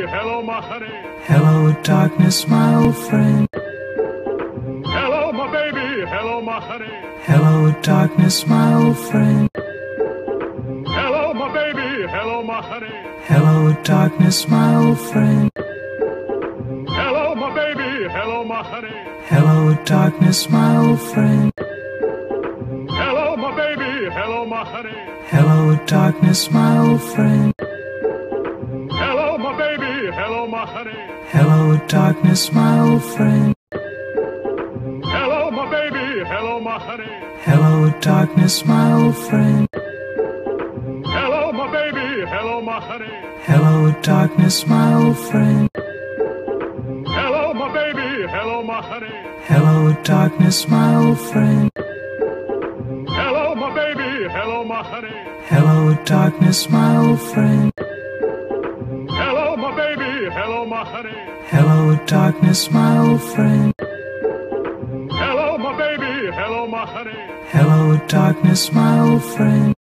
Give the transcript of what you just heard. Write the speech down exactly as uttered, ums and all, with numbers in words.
hello my honey. Hello darkness, my old friend. Hello my baby, hello my honey. Hello darkness, my old friend. Hello my baby, hello my honey. Hello darkness, my old friend. Hello my baby, hello my honey. Hello darkness, my old friend. Hello my baby, hello my honey. Hello darkness, my old friend. Hello my baby, hello my honey. Hello darkness, my old friend. Hello my baby, hello my honey. Hello darkness, my old friend. Hello my baby, hello my honey. Hello darkness, my old friend. Hello my baby, hello my honey. Hello darkness, my old friend. Hello my baby, hello my honey. Hello darkness, my old friend. Hello my baby, hello my honey. Hello darkness, my old friend. Hello my baby, hello my honey. Hello darkness, my old friend.